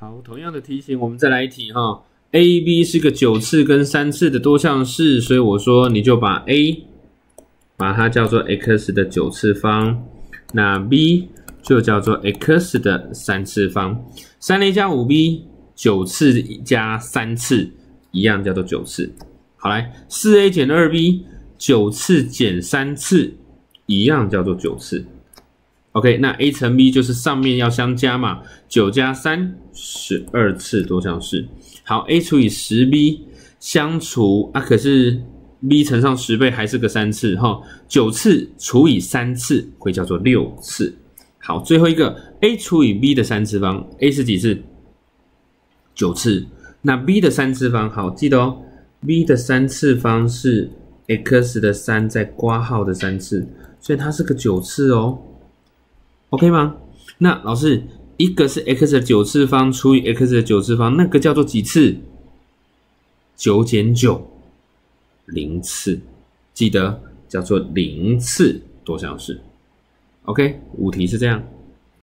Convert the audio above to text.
好，同样的题型，我们再来一题哈。AB 是个9次跟3次的多项式，所以我说你就把 A 把它叫做 x 的9次方，那 B 就叫做 x 的3次方。3a 加 5b 9次加3次一样叫做9次。好来 ，4a 减 2b 9次减3次一样叫做9次。OK， 那 A 乘 B 就是上面要相加嘛，9加3 12次多项式。好 ，A 除以 10B 相除啊，可是 B 乘上10倍还是个3次哈，9次除以3次会叫做6次。好，最后一个 A 除以 B 的3次方 ，A 是几次？9次。那 B 的3次方，好，记得哦 ，B 的3次方是 x 的3再括号的3次，所以它是个9次哦。OK 吗？那老师，一个是 x 的9次方除以 x 的9次方，那个叫做几次？9减9， 0次，记得叫做0次多项式。OK， 5题是这样。